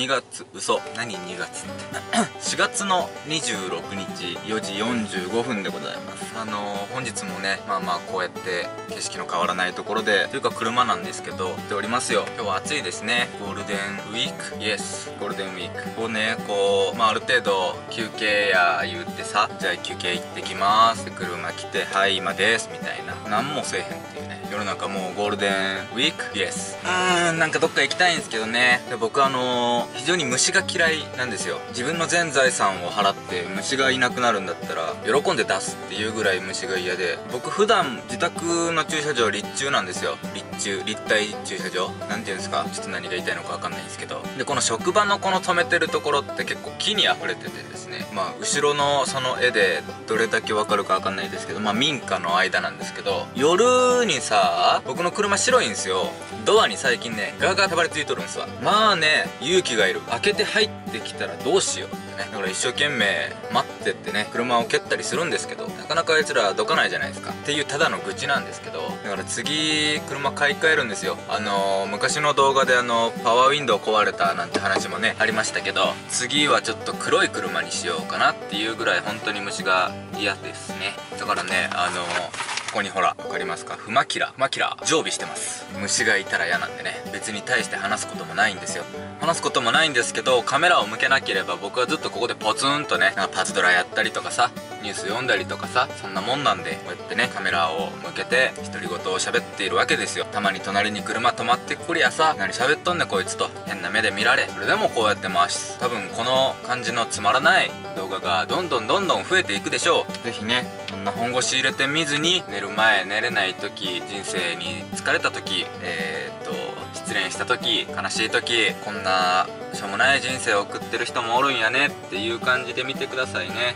2月、嘘。何2月って4月の26日4時45分でございます。本日もね、まあまあこうやって景色の変わらないところで、というか車なんですけど、行っておりますよ。今日は暑いですね。ゴールデンウィーク、イエス、ゴールデンウィークをね、こう、まあある程度休憩や言ってさ、じゃあ休憩行ってきますって車来て、はい、今です、みたいな。なんもせえへんっていうね。世の中もうゴールデンウィーク、イエス。なんかどっか行きたいんですけどね。で僕非常に虫が嫌いなんですよ。自分の全財産を払って虫がいなくなるんだったら喜んで出すっていうぐらい虫が嫌で、僕普段自宅の駐車場立中なんですよ。立体駐車場なんていうんですか、ちょっと何が言いたいのか分かんないんですけど、でこの職場のこの止めてるところって結構木に溢れててですね、まあ後ろのその絵でどれだけ分かるか分かんないですけど、まあ民家の間なんですけど、夜にさ、僕の車白いんですよ。ドアに最近ねガーガーたばりついとるんですわ。まあね、勇気がいる。開けて入ってきたらどうしようってね。だから一生懸命待ってってね、車を蹴ったりするんですけど、なかなかあいつらどかないじゃないですかっていうただの愚痴なんですけど、だから次車買い替えるんですよ。昔の動画でパワーウィンドウ壊れたなんて話もねありましたけど、次はちょっと黒い車にしようかなっていうぐらい本当に虫が嫌ですね。だからね、ここにほら、わかりますか？フマキラー常備してます。虫がいたら嫌なんでね。別に大して話すこともないんですよ。話すこともないんですけど、カメラを向けなければ僕はずっとここでポツンとね、なんかパズドラやったりとかさ、ニュース読んだりとかさ、そんなもんなんで、こうやってね、カメラを向けて独り言を喋っているわけですよ。たまに隣に車止まってくりゃさ、何喋っとんねんこいつと変な目で見られ、それでもこうやって回し、多分この感じのつまらない動画がどんどん増えていくでしょう。ぜひね、そんな本腰入れてみずに、寝る前寝れない時、人生に疲れた時、失恋した時、悲しい時、こんなしょうもない人生を送ってる人もおるんやねっていう感じで見てくださいね。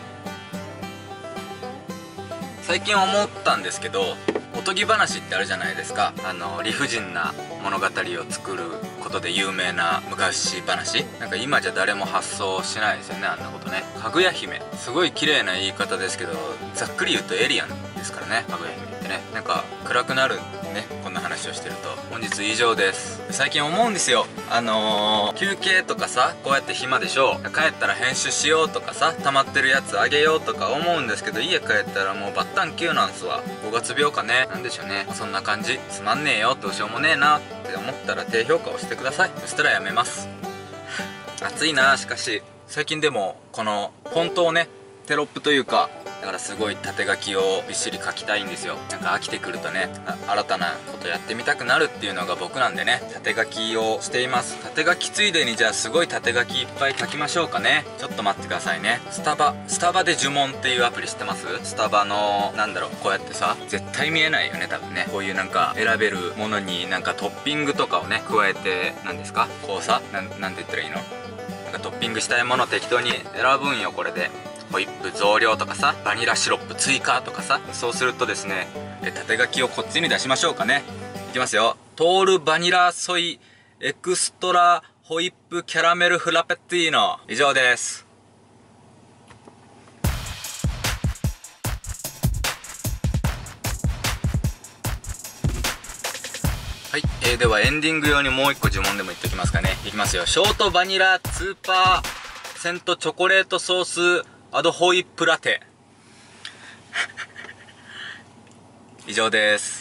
最近思ったんですけど、おとぎ話ってあるじゃないですか。理不尽な物語を作ることで有名な昔話、なんか今じゃ誰も発想しないですよね、あんなことね。かぐや姫、すごい綺麗な言い方ですけど、ざっくり言うとエイリアンですからね、かぐや姫ってね。なんか暗くなるね、こんな話をしてると。本日以上です。最近思うんですよ。休憩とかさ、こうやって暇でしょ、帰ったら編集しようとかさ、溜まってるやつあげようとか思うんですけど、家帰ったらもうバッタン9なんすわ。5月病かね、なんでしょうね。そんな感じ。つまんねえよ、どうしようもねえなって思ったら低評価をしてください。そしたらやめます。暑いな。しかし最近でもこのフォントをね、テロップというか、だからすごい縦書きをびっしり書きたいんですよ。なんか飽きてくるとね、新たなことやってみたくなるっていうのが僕なんでね、縦書きをしています。縦書きついでにじゃあすごい縦書きいっぱい書きましょうかね。ちょっと待ってくださいね。スタバで呪文っていうアプリ知ってます？スタバのなんだろう、こうやってさ、絶対見えないよね多分ね。こういうなんか選べるものになんかトッピングとかをね加えて、なんですか、こうさ、なんて言ったらいいの、なんかトッピングしたいものを適当に選ぶんよ。これでホイップ増量とかさ、バニラシロップ追加とかさ、そうするとですね、縦書きをこっちに出しましょうかね。いきますよ。トールバニラソイエクストラホイップキャラメルフラペティーノ。以上です。はい、ではエンディング用にもう一個呪文でも言っておきますかね。いきますよ。ショートバニラ2%チョコレートソースアドホイップラテ以上です。